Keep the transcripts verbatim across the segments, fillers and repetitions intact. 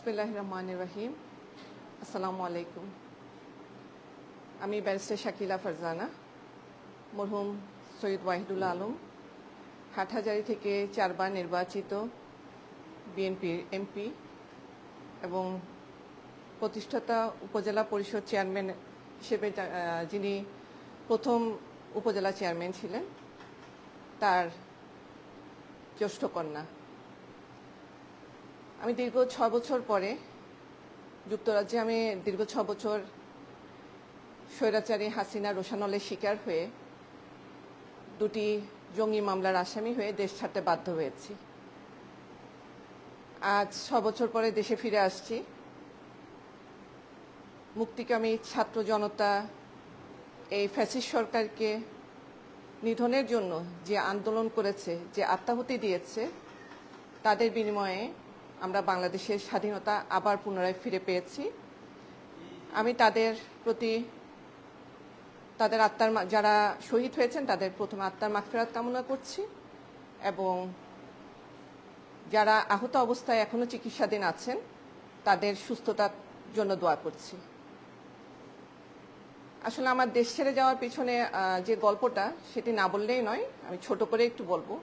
বিসমিল্লাহির রহমানির রহিম। আসসালামু আলাইকুম। আমি ব্যারিস্টার শাকিলা ফারজানা, মরহুম সৈয়দ ওয়াহিদুল আলম, হাটহাজারী থেকে চারবার নির্বাচিত বিএনপির এমপি এবং প্রতিষ্ঠাতা উপজেলা পরিষদ চেয়ারম্যান হিসেবে যিনি প্রথম উপজেলা চেয়ারম্যান ছিলেন, তার জ্যেষ্ঠ কন্যা। আমি দীর্ঘ ছয় বছর পরে যুক্তরাজ্যে আমি দীর্ঘ ছ বছর স্বৈরাচারী হাসিনা রোশানলের শিকার হয়ে দুটি জঙ্গি মামলার আসামি হয়ে দেশ ছাড়তে বাধ্য হয়েছি। আজ ছ বছর পরে দেশে ফিরে আসছি। মুক্তিকামী ছাত্র জনতা এই ফ্যাসিস্ট সরকারকে নিধনের জন্য যে আন্দোলন করেছে, যে আত্মাহুতি দিয়েছে, তাদের বিনিময়ে আমরা বাংলাদেশের স্বাধীনতা আবার পুনরায় ফিরে পেয়েছি। আমি তাদের প্রতি, তাদের আত্মার, যারা শহীদ হয়েছেন তাদের প্রথমে আত্মার মাগফিরাত কামনা করছি এবং যারা আহত অবস্থায় এখনো চিকিৎসাধীন আছেন তাদের সুস্থতার জন্য দোয়া করছি। আসলে আমার দেশ ছেড়ে যাওয়ার পিছনে যে গল্পটা, সেটি না বললেই নয়, আমি ছোট করে একটু বলবো।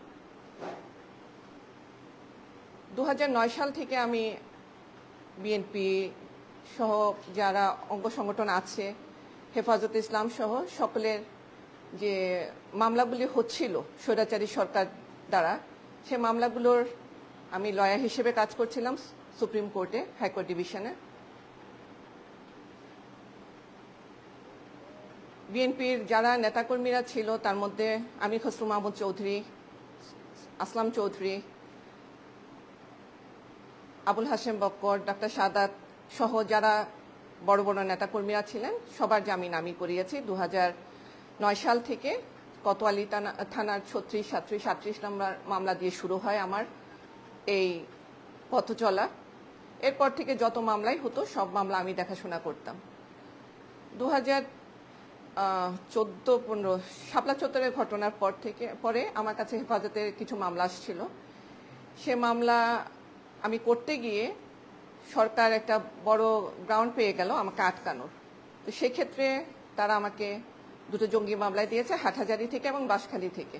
দু হাজার নয় সাল থেকে আমি বিএনপি সহ যারা অঙ্গ সংগঠন আছে, হেফাজতে ইসলাম সহ সকলের যে মামলাগুলি হচ্ছিল স্বৈরাচারী সরকার দ্বারা, সে মামলাগুলোর আমি লয়ার হিসেবে কাজ করছিলাম সুপ্রিম কোর্টে, হাইকোর্ট ডিভিশনে। বিএনপির যারা নেতাকর্মীরা ছিল তার মধ্যে আমির খসরু মাহমুদ চৌধুরী, আসলাম চৌধুরী, আবুল হাশেম বক্কর, ডাক্তার সাদাত সহ যারা বড় বড় নেতাকর্মীরা ছিলেন সবার জামিন আমি করিয়েছি। দু হাজার নয় সাল থেকে কোতোয়ালি থানার ছত্রিশ সাতত্রিশ আটত্রিশ নম্বর মামলা দিয়ে শুরু হয় আমার এই পথ চলা। এরপর থেকে যত মামলাই হতো সব মামলা আমি দেখাশোনা করতাম। দু হাজার চোদ্দ পনেরো শাপলা চত্বরের ঘটনার পর থেকে পরে আমার কাছে হেফাজতের কিছু মামলা আসছিল। সে মামলা আমি করতে গিয়ে সরকার একটা বড় গ্রাউন্ড পেয়ে গেল আমাকে আটকানোর। তো সেক্ষেত্রে তারা আমাকে দুটো জঙ্গি মামলায় দিয়েছে, হাটহাজারী থেকে এবং বাঁশখালী থেকে।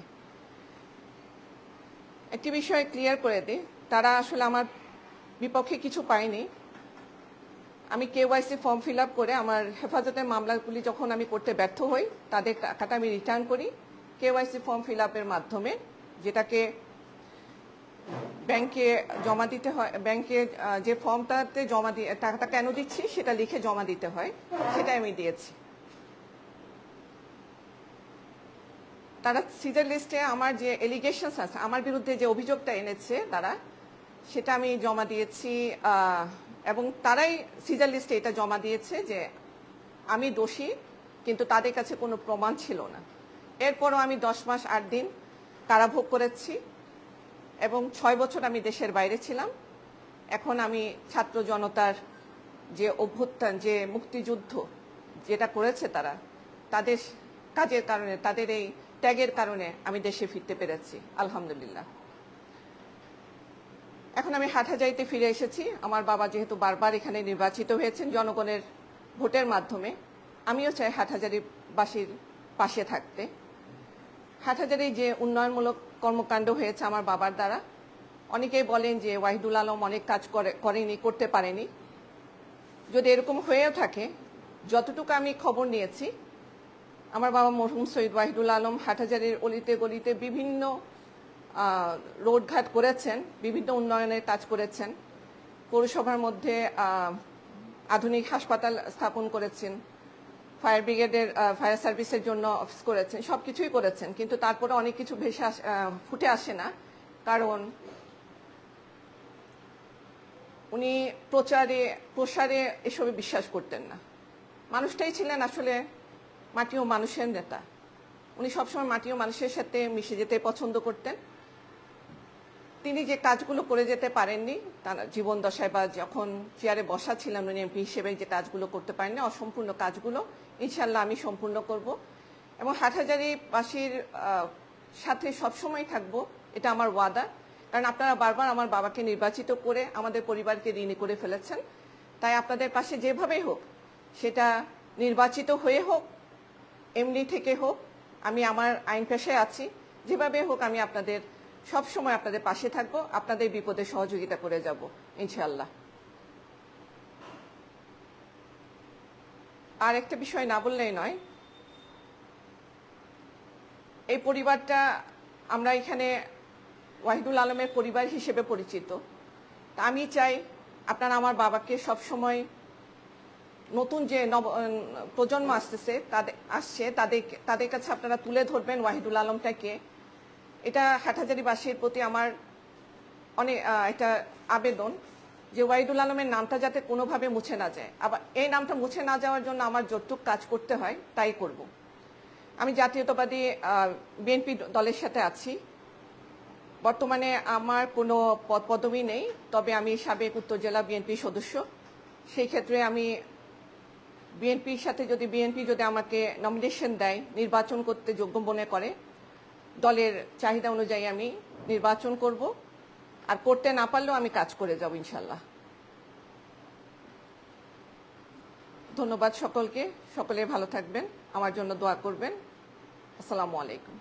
একটি বিষয় ক্লিয়ার করে দিই, তারা আসলে আমার বিপক্ষে কিছু পায়নি। আমি কেওয়াইসি ফর্ম ফিল আপ করে আমার হেফাজতের মামলাগুলি যখন আমি করতে ব্যর্থ হই, তাদের টাকাটা আমি রিটার্ন করি কেওয়াইসি ফর্ম ফিল আপের মাধ্যমে, যেটাকে ব্যাংকে জমা দিতে হয়। ব্যাংকে যে ফর্মটাতে জমা দিয়ে টাকাটা কেন দিচ্ছি সেটা লিখে জমা দিতে হয়, সেটাই আমি দিয়েছি। তারা সিজার লিস্টে আমার যে এলিগেশনস আছে, আমার বিরুদ্ধে যে অভিযোগটা এনেছে তারা, সেটা আমি জমা দিয়েছি এবং তারাই সিজার লিস্টে এটা জমা দিয়েছে যে আমি দোষী, কিন্তু তাদের কাছে কোনো প্রমাণ ছিল না। এরপরও আমি দশ মাস আট দিন কারাভোগ করেছি এবং ছয় বছর আমি দেশের বাইরে ছিলাম। এখন আমি ছাত্র জনতার যে অভ্যুত্থান, যে মুক্তিযুদ্ধ যেটা করেছে তারা, তাদের কাজের কারণে, তাদের এই ত্যাগের কারণে আমি দেশে ফিরতে পেরেছি, আলহামদুলিল্লাহ। এখন আমি হাটহাজারীতে ফিরে এসেছি। আমার বাবা যেহেতু বারবার এখানে নির্বাচিত হয়েছেন জনগণের ভোটের মাধ্যমে, আমিও চাই হাটহাজারীবাসীর পাশে থাকতে। হাটহাজারী যে উন্নয়নমূলক কর্মকাণ্ড হয়েছে আমার বাবার দ্বারা, অনেকেই বলেন যে ওয়াহিদুল আলম অনেক কাজ করে করেনি, করতে পারেনি। যদি এরকম হয়েও থাকে, যতটুকু আমি খবর নিয়েছি, আমার বাবা মরহুম সৈয়দ ওয়াহিদুল আলম হাটহাজারীর অলিতে গলিতে বিভিন্ন রোডঘাট করেছেন, বিভিন্ন উন্নয়নের কাজ করেছেন। পৌরসভার মধ্যে আধুনিক হাসপাতাল স্থাপন করেছেন, ফায়ার ব্রিগেডের ফায়ার সার্ভিসের জন্য অফিস করেছেন, সব কিছুই করেছেন। কিন্তু তারপরে অনেক কিছু ভেসে ফুটে আসে না, কারণ উনি প্রচারে প্রসারে এসবে বিশ্বাস করতেন না। মানুষটাই ছিলেন আসলে মাটি ও মানুষের নেতা। উনি সবসময় মাটি ও মানুষের সাথে মিশে যেতে পছন্দ করতেন। তিনি যে কাজগুলো করে যেতে পারেননি তার জীবন দশায় বা যখন চেয়ারে বসা ছিলেন উনি এমপি হিসেবে, যে কাজগুলো করতে পারেননি, অসম্পূর্ণ কাজগুলো ইনশাল্লাহ আমি সম্পূর্ণ করব এবং হাটহাজারীবাসীর সাথে সবসময় থাকবো, এটা আমার ওয়াদা। কারণ আপনারা বারবার আমার বাবাকে নির্বাচিত করে আমাদের পরিবারকে ঋণী করে ফেলেছেন। তাই আপনাদের পাশে যেভাবেই হোক, সেটা নির্বাচিত হয়ে হোক, এমনি থেকে হোক, আমি আমার আইন পেশায় আছি, যেভাবে হোক আমি আপনাদের সব সময় আপনাদের পাশে থাকবো, আপনাদের বিপদে সহযোগিতা করে যাব ইনশাআল্লাহ। আর একটা বিষয় না বললেই নয়, এই পরিবারটা আমরা এখানে ওয়াহিদুল আলমের পরিবার হিসেবে পরিচিত। তা আমি চাই আপনারা আমার বাবাকে সব সময় নতুন যে নব প্রজন্ম আসতেছে তাদের আসছে তাদের তাদের কাছে আপনারা তুলে ধরবেন ওয়াহিদুল আলমটাকে। এটা হাটহাজারীবাসীর প্রতি আমার অনেক একটা আবেদন যে ওয়াহিদুল আলমের নামটা যাতে কোনোভাবে মুছে না যায়। আবার এই নামটা মুছে না যাওয়ার জন্য আমার যতটুকু কাজ করতে হয় তাই করব। আমি জাতীয়তাবাদী বিএনপি দলের সাথে আছি। বর্তমানে আমার কোনো পদ পদবি নেই, তবে আমি সাবেক উত্তর জেলা বিএনপি সদস্য। সেই ক্ষেত্রে আমি বিএনপির সাথে যদি বিএনপি যদি আমাকে নমিনেশন দেয়, নির্বাচন করতে যোগ্য মনে করে, দলের চাহিদা অনুযায়ী আমি নির্বাচন করব। আর করতে না পারলেও আমি কাজ করে যাব ইনশাল্লাহ। ধন্যবাদ সকলকে, সকলে ভালো থাকবেন, আমার জন্য দোয়া করবেন। আসসালামু আলাইকুম।